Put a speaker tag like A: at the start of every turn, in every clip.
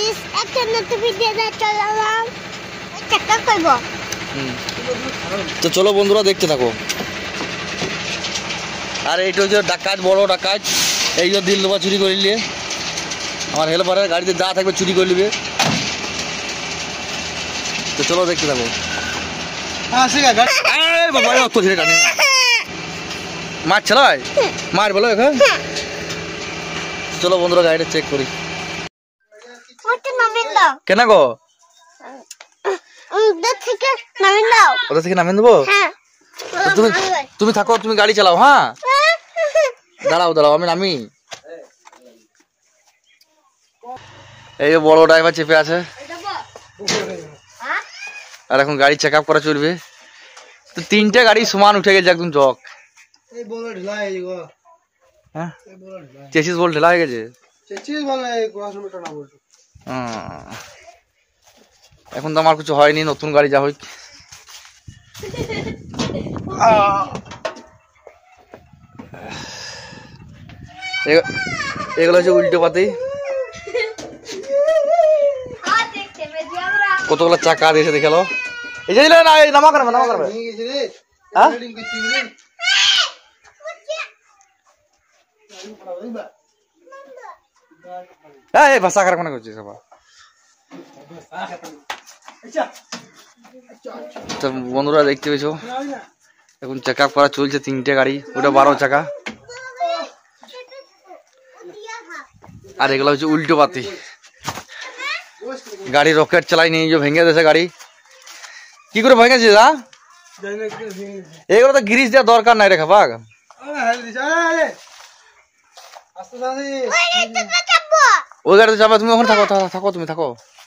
A: Guys একটা নতুন video চলালাম চেষ্টা করব।
B: তো চলো বন্ধুরা দেখতে থাকো। আর এইটা হচ্ছে ডাকাত, বড় ডাকাত। এই যে দিল দেবা চুরি করে নিয়ে আমার হেল্পারের গাড়িতে যা থাকবে চুরি করে নিবে। তো চলো দেখতে থাকো। মার ছেলাই মার বলো এখন। চলো বন্ধুরা গাড়িটা চেক করি। কেন গো? ওদের থেকে নামিয়ে দেবো? তুমি থাকো, তুমি গাড়ি চালাও। হ্যাঁ দাঁড়াও দাঁড়াও আমি নামি। এই বড় ড্রাইভার চেপে আছে আর এখন গাড়ি চেক আপ করা চলবে। তো তিনটে গাড়ি সমান উঠে গেছে একদম জক। হ্যাঁ চেসিস বল ঢেলা হয়ে গেছে। এখন তো আমার কিছু হয়নি, নতুন গাড়ি যা হোক। এগুলো হচ্ছে উল্টো পাতি। কতগুলো চাকা দিয়েছে দেখালো। এই যে না নামা করবে নামা করবে। এই ভাষা খারাপ মনে করছিস সবাই। তো বন্ধুরা দেখতে পেয়েছো এখন চেক আপ করা চলছে তিনটে গাড়ি। ওটা 12 চাকা আর এগুলো হচ্ছে উল্টো পাতি। গাড়ি রকেট চালাই নিয়ে ভেঙে দিয়েছে গাড়ি। কি করে ভেঙেছিস? এগুলো তো গ্রিস দেওয়ার দরকার নাই রেখা বাঘ। ওই গাড়িতে যাবে তুমি, ওখানে থাকো থাকো তুমি থাকো।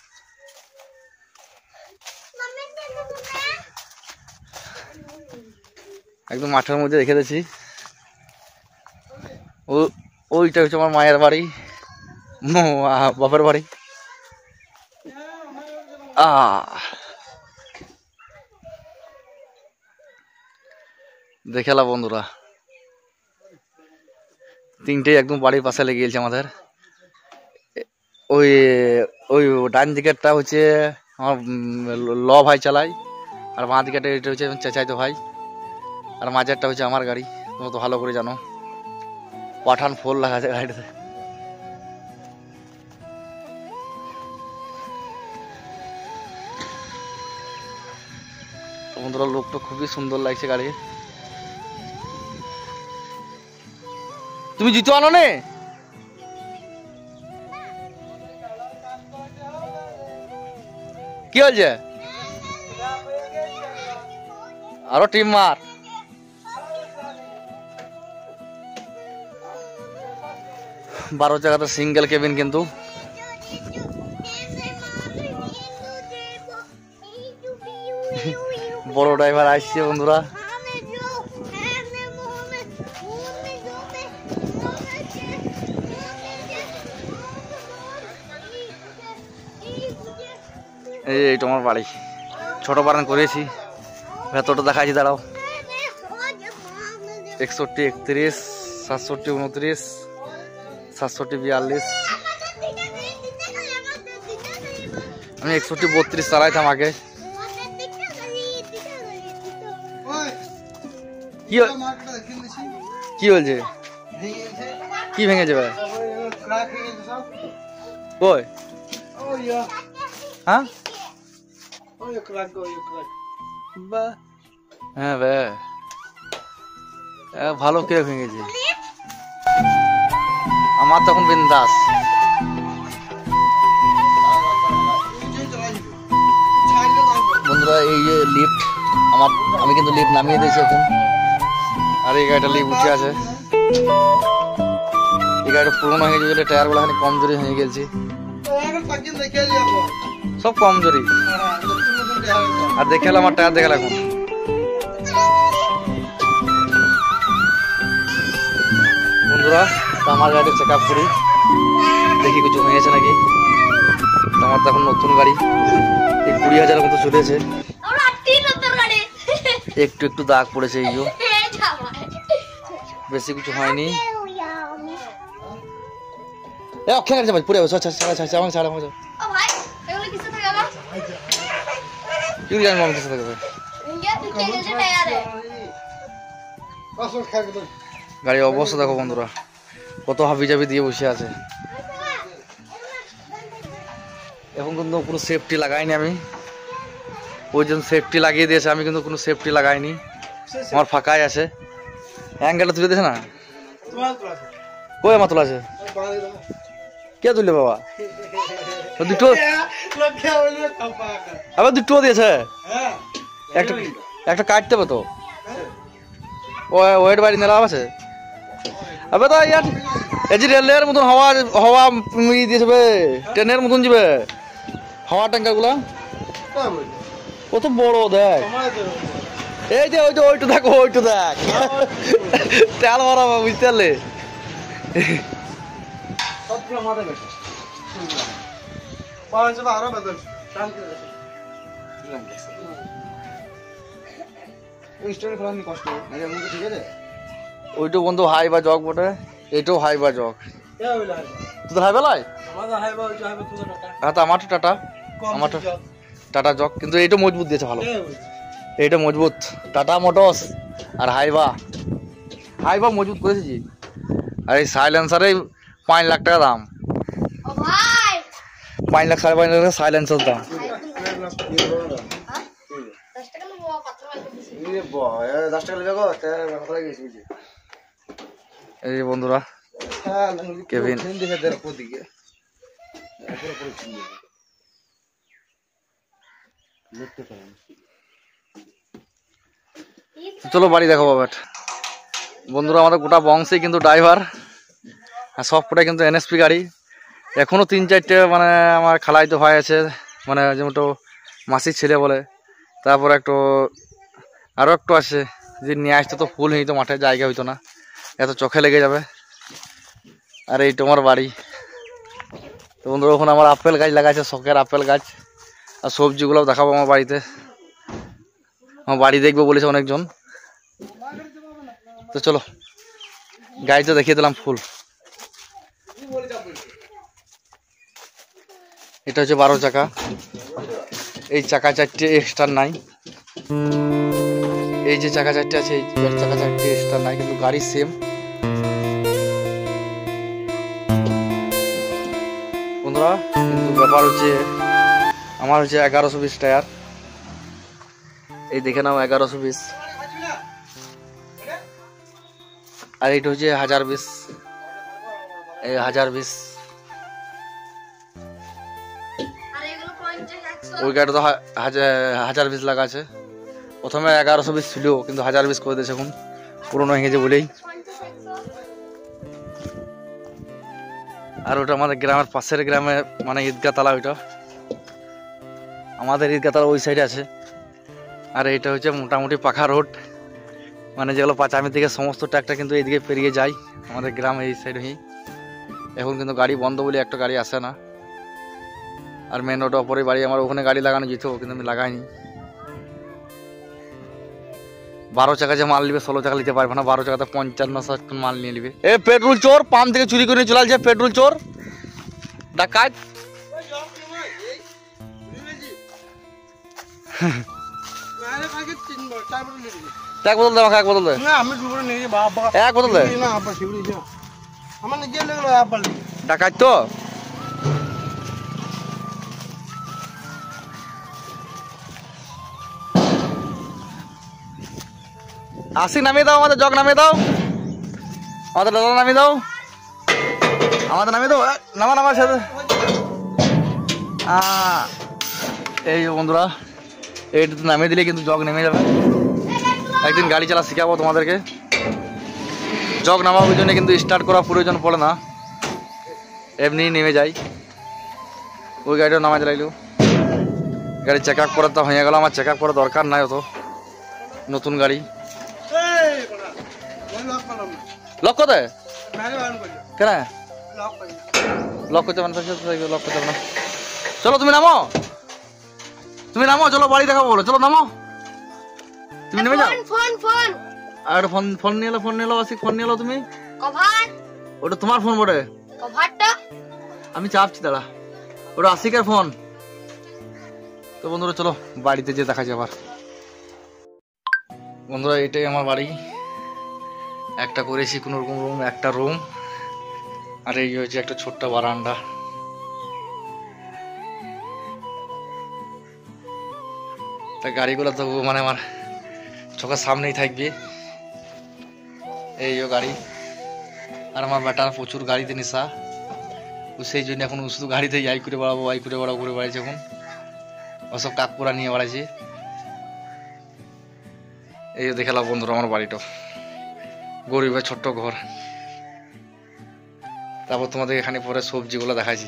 B: একদম মাঠের মধ্যে রেখে দিয়েছি। ওইটা হচ্ছে আমার মায়ের বাড়ি, বাপের বাড়ি। দেখালা বন্ধুরা তিনটেই একদম বাড়ির পাশে লেগে গেছে আমাদের। ওই ওই ডান দিকেরটা হচ্ছে আমার ল ভাই চালাই আর বাঁ দিকেরটা এটা হচ্ছে চেঁচাইতো ভাই আর মাঝেরটা হচ্ছে আমার গাড়ি। তোমরা তো ভালো করে জানো পাঠান ফোল লাগা আছে গাড়িটাতে। বন্ধুরা লোকটা খুবই সুন্দর লাগছে গাড়ি। তুমি জুতো আনো নে? কি হয়েছে? আরো টিম মার। বারো জায়গাতে সিঙ্গেল কেবিন কিন্তু। বড় ড্রাইভার আসছে বন্ধুরা। এই তোমার বাড়ি ছোট বারান করেছি, ভেতরটা দেখাচ্ছি দাঁড়াও। 61, 31, 67, 29, 67, 42। আমি 61, 32 চালাইতাম আগে। কি বলছে? কি ভেঙে যাবে? কই? হ্যাঁ হ্যাঁ ভালো কে ভেঙেছে? আমার তখন বিন্দাস। বন্ধুরা এই যে লিফট আমার, আমি কিন্তু লিফট নামিয়ে দিয়েছি এখন। আর এই গাড়িটা লিফট উঠে আছে। এই গাড়িটা পুরোনো হয়ে গেছে, টায়ার গুলো খানি কমজোরি হয়ে গেছে, সব কমজোরি। আর দেখালে আমার টায়ার দেখালে এখন। বন্ধুরা আমার গাড়ি চেক আপ করি, দেখি কিছু হয়েছে নাকি। তোমার তো এখন নতুন গাড়ি, এই 20,000-এর মতো চলেছে। একটু একটু দাগ পড়েছে, এই বেশি কিছু হয়নি। অক্ষে গেছে ভাই পুরে ছাড়া আমাকে ছাড়া আমাকে
A: ও ভাই এগুলো কিসে থাকে না
B: কি জানি মামা কিসে থাকে
A: ইন্ডিয়া পিছে গেছে টায়ারে
B: গাড়ির অবস্থা দেখো বন্ধুরা, কত হাবি জাবি দিয়ে বসে আছে। এখন কিন্তু কোনো সেফটি লাগাইনি আমি, ওই জন্য সেফটি লাগিয়ে দিয়েছে, আমি কিন্তু কোনো সেফটি লাগাইনি, আমার ফাঁকাই আছে। অ্যাঙ্গেলটা তুলে দিয়েছে না, কই আমার তোলা আছে, কে তুললে বাবা? দুটো আবার দুটো দিয়েছে, একটা কাটতে হবে তো, ওয়েট বাড়ি নেওয়া আছে। আবে তো ইয়ার এই যে রেলের মতন হাওয়া হাওয়া দিয়েছে, ট্রেনের মতন যাবে হাওয়া ট্যাঙ্কার গুলা, কত বড় দেখ। এই যে ওই যে ওইটু দেখ, ওইটু দেখ তেল ভরা বুঝতে পারলে। ওইটু বন্ধু হাই বা জগ বটে, এইটাও হাই বা জগ। তোদের হাই বেলায় হ্যাঁ, তো আমারটা টাটা, আমারটা টাটা জগ, কিন্তু এইটা মজবুত দিয়েছে ভালো, এইটা মজবুত টাটা মোটরস। আর হাইবা মজবুত করেছি। আর এই সাইলেন্সারে 5 লাখ টাকা দাম,
A: ও ভাই
B: 5 লাখ 5.5 লাখ টাকা সাইলেন্সার দাম।
A: 10 টাকা নেবো পাত্র
B: এই যে বন্ধুরা কেভিন, চলো বাড়ি দেখো বাবা। বন্ধুরা আমাদের গোটা বংশে কিন্তু ড্রাইভার, আর সব কটাই কিন্তু এনএসপি গাড়ি। এখনো 3-4টে মানে আমার খালাইতো ভাই আছে, মানে যেমন মাসির ছেলে বলে, তারপর একটু আরও একটু আছে, যদি নিয়ে আসতো তো ফুল হইতো, মাঠে জায়গা হইতো না, এত চোখে লেগে যাবে। আর এই তোমার বাড়ি। তো বন্ধুরা ওখানে আমার আপেল গাছ লাগাইছে, শখের আপেল গাছ, আর সবজিগুলো দেখাবো আমার বাড়িতে। আমার বাড়ি দেখবো বলেছে অনেকজন, তো চলো গাড়িতে দেখিয়ে দিলাম ফুল। এটা হচ্ছে 12 চাকা, এই চাকা 4টে এক্সট্রা নাই, এই যে চাকা 4টে আছে এই চাকা 4টে এক্সট্রা নাই, কিন্তু গাড়ি সেম। বন্ধুরা কিন্তু ব্যাপার হচ্ছে আমার হচ্ছে 1120 টায়ার, এই দেখে নাও 1120, আর এইটা হচ্ছে 1020, এই 1020।
A: আর এগুলো 50 100
B: ওই গাড়িটা তো 1020 লাগা আছে, প্রথমে 1120 ছিল, কিন্তু 1020 করে দিয়েছে এখন, পুরোনো হয়ে গেছে বলেই।
A: 50 100
B: আর ওটা আমাদের গ্রামের পাশের গ্রামে, মানে ঈদগাহ তালা, ওইটা আমাদের ঈদগাহ তালা ওই সাইডে আছে। আর এইটা হচ্ছে মোটামুটি পাখা রোড, মানে যেগুলো পাঁচামির দিকে সমস্ত ট্রাকটা কিন্তু এইদিকে পেরিয়ে যায় আমাদের গ্রাম এই সাইডেই। এখন কিন্তু গাড়ি বন্ধ বলে একটা গাড়ি আসে না। আর মেন রোড ওপরে বাড়ি আমার, ওখানে গাড়ি লাগানো যেত, কিন্তু আমি লাগাইনি। 12 চাকা যে মাল নিবে 16 চাকা নিতে পারবে না, 12 চাকাতে 55-60 টন মাল নিয়ে নিবে। এ পেট্রোল চোর, পাম্প থেকে চুরি করে নিয়ে চলে আসছে, পেট্রোল চোর ডাকাত। এক বোতল দে, আমাকে এক বোতল দে, এক বোতল দে, ডাকাত তো। আশিক নামিয়ে দাও, আমাদের জগ নামিয়ে দাও, আমাদের দাদা নামিয়ে দাও, আমাদের নামিয়ে দাও, নামা নামার সাথে। এই বন্ধুরা এইটা নামিয়ে দিলে কিন্তু জগ নেমে যাবে। একদিন গাড়ি চালা শিখাবো তোমাদেরকে। জগ নামাবার জন্য কিন্তু স্টার্ট করা প্রয়োজন পড়ে না, এমনি নেমে যায়। ওই গাড়িটা নামাই দিলাইলো, গাড়ি চেক আপ করার তো হয়ে গেল, আমার চেক আপ করার দরকার নাই অত, নতুন গাড়ি। লক করতে কেন লক করতে পারেন, লক করতে পারেন। চলো তুমি নামো, তুমি নামো, চলো বাড়ি দেখাবো বলো, চলো নামো, তুমি নেমে যাও।
A: ফোন
B: আর ফোন নিয়ে এলো, ফোন নিয়ে এলো, আসি ফোন নিয়ে এলো তুমি।
A: কভার
B: ওটা তোমার ফোন বটে,
A: কভারটা
B: আমি চাপছি, দাঁড়া, ওটা আশিকের ফোন। তো বন্ধুরা চলো বাড়িতে যে দেখা যাবে। আবার বন্ধুরা এটাই আমার বাড়ি, একটা করেছি কোনো রকম রুম, একটা রুম, আর এই হচ্ছে একটা ছোট্ট বারান্দা। তা গাড়িগুলো তো মানে আমার চোখের সামনেই থাকবে, এই গাড়ি। আর আমার বেটার প্রচুর গাড়িতে নেশা, সেই জন্য এখন শুধু গাড়িতে আই করে বেড়াবো, আই করে বেড়াবো করে বেড়াইছে। এখন ওসব কাকপুরা নিয়ে বেড়াইছে। এই দেখালাম বন্ধুরা আমার বাড়িটা, গরিবের ছোট্ট ঘর। তারপর তোমাদের এখানে পরে সবজিগুলো দেখাইছি।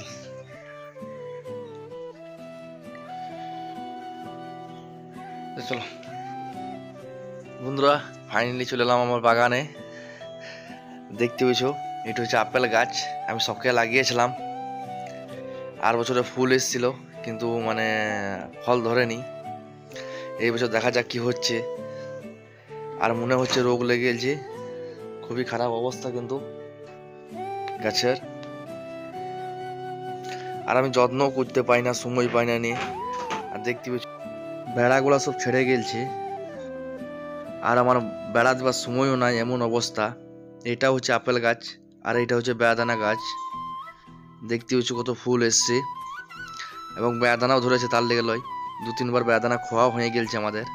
B: চলো বন্ধুরা ফাইনালি চলে এলাম আমার বাগানে। দেখতে পেয়েছো এটা হচ্ছে আপেল গাছ, আমি শখে লাগিয়েছিলাম। আর বছরে ফুল এসেছিল কিন্তু মানে ফল ধরেনি। এই বছর দেখা যাক কি হচ্ছে। আর মনে হচ্ছে রোগ লেগে গেছে, খুবই খারাপ অবস্থা কিন্তু গাছের। আর আমি যত্ন করতে পাই না, সময় পাই না নিয়ে। আর দেখতে পেয়েছি বেড়াগুলা সব ছেড়ে গেছে, আর আমার বেড়া দেওয়ার সময়ও নাই, এমন অবস্থা। এটা হচ্ছে আপেল গাছ, আর এটা হচ্ছে বেদানা গাছ। দেখতে হচ্ছে কত ফুল এসছে, এবং বেদানাও ধরেছে, তার লেগে লয় 2-3 বার বেদানা খোয়া হয়ে গেছে আমাদের।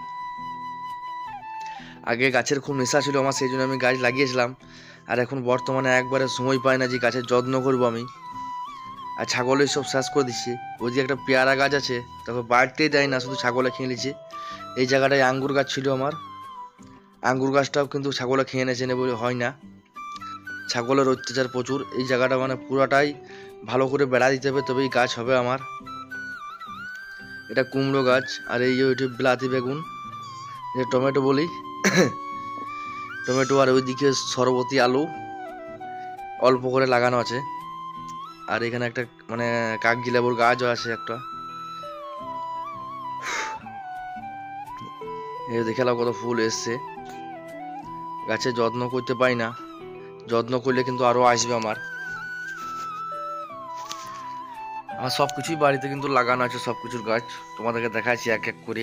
B: আগে গাছের খুব নেশা ছিল আমার, সেই জন্য আমি গাছ লাগিয়েছিলাম। আর এখন বর্তমানে একবারে সময় পাই না যে গাছের যত্ন করবো আমি। আর ছাগলে সব শেষ করে দিচ্ছে। ওই যে একটা পেয়ারা গাছ আছে, তাকে বাড়তেই দেয় না, শুধু ছাগলে খেয়ে নিচ্ছে। এই জায়গাটায় আঙ্গুর গাছ ছিল আমার, আঙ্গুর গাছটাও কিন্তু ছাগলে খেয়ে নেছে, বলে হয় না। ছাগলের অত্যাচার প্রচুর। এই জায়গাটা মানে পুরাটাই ভালো করে বেড়া দিতে হবে, তবেই গাছ হবে আমার। এটা কুমড়ো গাছ, আর এই যে বিলাতি বেগুন, যে টমেটো বলি টমেটো। আর ওইদিকে সরবতি আলু অল্প করে লাগানো আছে। আর এখানে একটা মানে কাগজি লেবুর গাছও আছে একটা। এই দেখে কত ফুল এসছে। গাছের যত্ন করতে পাই না, যত্ন করলে কিন্তু আরো আসবে আমার। আমার সবকিছুই বাড়িতে কিন্তু লাগানো আছে, সবকিছুর গাছ তোমাদেরকে দেখাচ্ছি এক এক করে।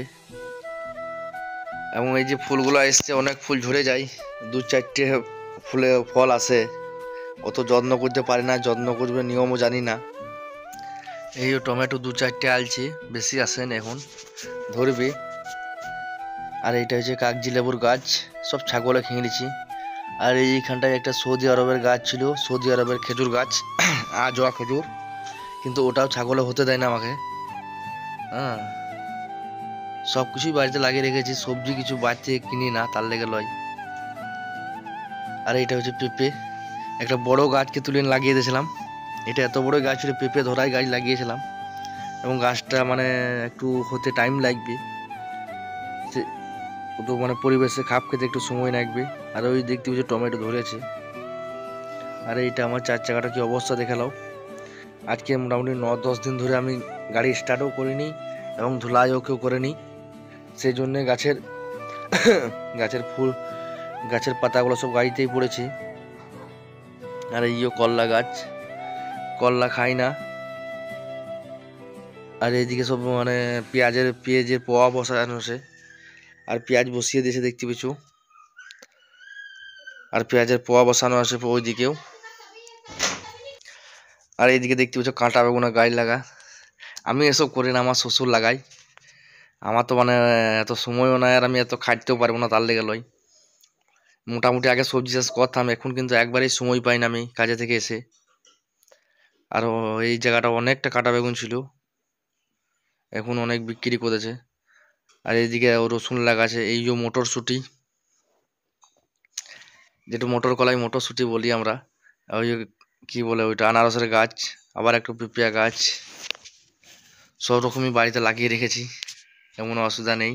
B: এবং এই যে ফুলগুলো এসছে, অনেক ফুল ঝরে যায়, 2-4টে ফুলে ফল আসে। অত যত্ন করতে পারি না, যত্ন করবে নিয়মও জানি না। এই টমেটো 2-4টে আলছে, বেশি আসেন এখন, ধরবে। আর এইটা হচ্ছে কাগজি লেবুর গাছ, সব ছাগলে খেয়ে নিচ্ছি। আর এইখানটায় একটা সৌদি আরবের গাছ ছিল, সৌদি আরবের খেজুর গাছ, আজোয়া খেজুর, কিন্তু ওটাও ছাগলে হতে দেয় না আমাকে। হ্যাঁ, সব কিছুই বাড়িতে লাগিয়ে রেখেছি, সবজি কিছু বাড়িতে কিনি না, তার লেগে লয়। আর এটা হচ্ছে পেঁপে, একটা বড় গাছকে তুলে লাগিয়ে দিয়েছিলাম। এটা এত বড় গাছ ছিল, পেঁপে ধরাই গাছ লাগিয়েছিলাম। এবং গাছটা মানে একটু হতে টাইম লাগবে, তো মানে পরিবেশে খাপ খেতে একটু সময় লাগবে। আর ওই দেখতে পাচ্ছি টমেটো ধরেছে। আর এইটা আমার 4 চাকাটা কি অবস্থা দেখে নাও। আজকে মোটামুটি 9-10 দিন ধরে আমি গাড়ি স্টার্টও করিনি, এবং ধুলাইও কেউ করেনি। সেই জন্যে গাছের ফুল, গাছের পাতাগুলো সব গাড়িতেই পড়েছে। আর এইও করলা গাছ, করলা খাই না। আর এইদিকে সব মানে পেঁয়াজের পোয়া বসানো আছে, আর পেঁয়াজ বসিয়ে দিয়েছে দেখতে পেয়েছো। আর পেঁয়াজের পোয়া বসানো আছে ওইদিকেও। আর এইদিকে দেখতে পাচ্ছ কাঁটা বেগুনা গাছ লাগা। আমি এসব করি না, আমার শ্বশুর লাগাই। আমার তো মানে এত সময়ও নাই, আর আমি এত খাটতেও পারবো না, তার লেগে লয়। মোটামুটি আগে সবজি চাষ করতাম, এখন কিন্তু একবারেই সময় পাই না আমি কাজে থেকে এসে। আর এই জায়গাটা অনেকটা কাঁটা বেগুন ছিল, এখন অনেক বিক্রি করেছে। আর এইদিকে রসুন লাগাছে, এই যে মটরশুঁটি, যেটা মটর কলাই মটরশুঁটি বলি আমরা। ওই কি বলে ওইটা, আনারসের গাছ, আবার একটু পিপিয়া গাছ, সব রকমই বাড়িতে লাগিয়ে রেখেছি, এমন অসুবিধা নেই।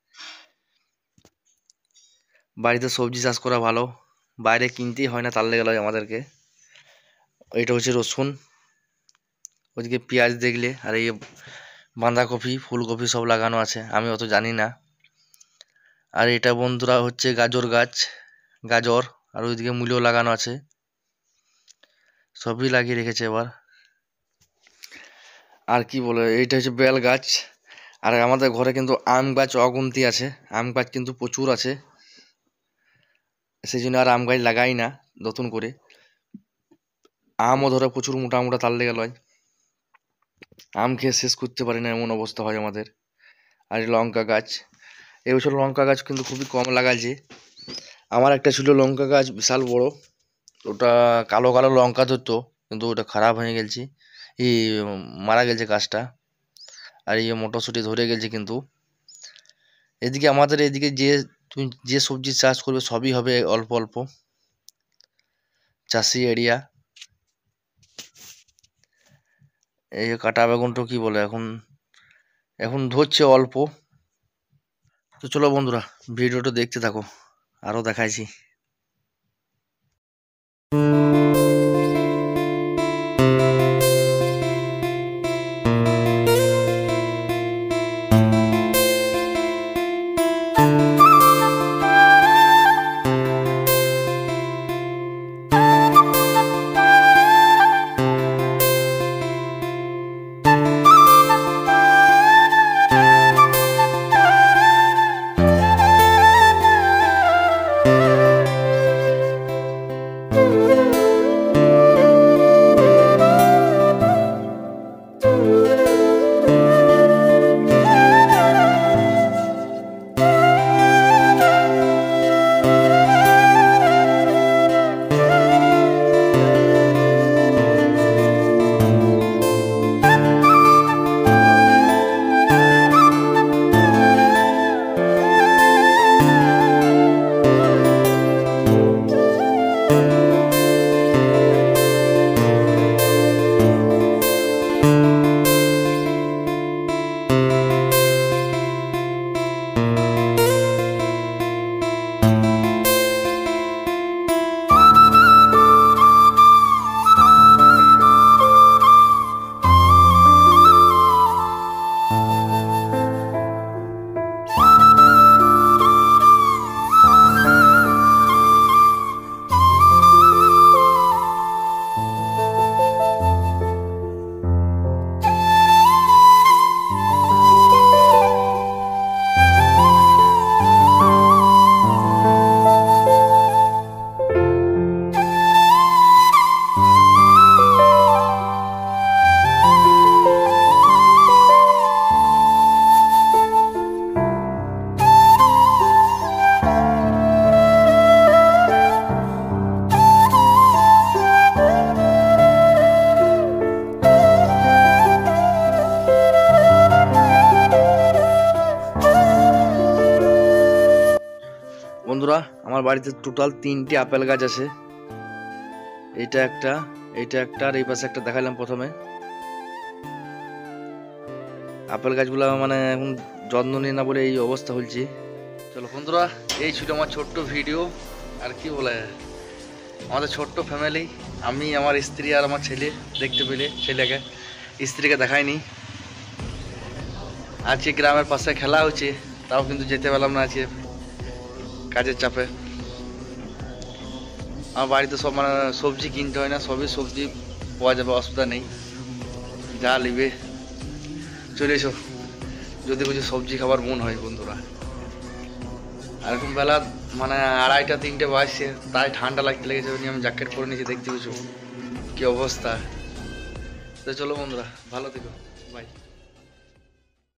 B: বাড়িতে সবজি চাষ করা ভালো, বাইরে কিনতেই হয় না, তার লেগে লয় আমাদেরকে। এটা হচ্ছে রসুন, ওইদিকে পেঁয়াজ দেখলে। আর এই বাঁধাকপি, ফুলকপি সব লাগানো আছে, আমি অত জানি না। আর এটা বন্ধুরা হচ্ছে গাজর গাছ, গাজর। আর ওইদিকে মূলো লাগানো আছে, সবই লাগিয়ে রেখেছে এবার। আর কি বলে, এইটা হচ্ছে বেল গাছ। আর আমাদের ঘরে কিন্তু আম গাছ অগুন্তি আছে, আম গাছ কিন্তু প্রচুর আছে, সেই জন্য আর আম গাছ লাগাই না নতুন করে। আমও ধরে প্রচুর মোটা মোটা তাল লেগে লয়, আম খেয়ে শেষ করতে পারি না এমন অবস্থা হয় আমাদের। আর এই লঙ্কা গাছ, এই বছর লঙ্কা গাছ কিন্তু খুবই কম লাগাইছে। আমার একটা ছিল লঙ্কা গাছ বিশাল বড়, ওটা কালো কালো লঙ্কা ধরতো, কিন্তু ওটা খারাপ হয়ে গেছে, এই মারা গেছে গাছটা। আর এই মটরশুঁটি ধরে গেছে। কিন্তু এদিকে আমাদের এদিকে তুমি যে সবজি চাষ করবে সবই হবে অল্প অল্প, চাষি এরিয়া। এই কাটা বেগুনটা কি বলে, এখন এখন ধরছে অল্প। তো চলো বন্ধুরা, ভিডিওটা দেখতে থাকো, আরো দেখাইছি। বন্ধুরা, আমার বাড়িতে টোটাল 3টি আপেল গাছ আছে। এইটা একটা, এইটা একটা, আর এই পাশে একটা দেখালাম প্রথমে। আপেল গাছগুলো মানে এখন যত্ন নিই না বলে এই অবস্থা হচ্ছে। চলো বন্ধুরা, এই ছিল আমার ছোট্ট ভিডিও। আর কি বলে, আমাদের ছোট্ট ফ্যামিলি, আমি, আমার স্ত্রী আর আমার ছেলে। দেখতে পেলে ছেলেকে, স্ত্রীকে দেখায়নি। আজকে গ্রামের পাশে খেলা হচ্ছে, তাও কিন্তু যেতে পারলাম না আজকে কাজের চাপে। আমার বাড়িতে সব মানে সবজি কিনতে হয় না, সবই সবজি পাওয়া যাবে, অসুবিধা নেই। যা নিবে চলে এসো, যদি কিছু সবজি খাবার মন হয় বন্ধুরা। আর এখন বেলা মানে 2:30 3টে বাজছে, তাই ঠান্ডা লাগতে লেগেছে, আমি জ্যাকেট পরে নিয়েছি। দেখতে পেয়েছো কি অবস্থা। তো চলো বন্ধুরা, ভালো থেকো, বাই।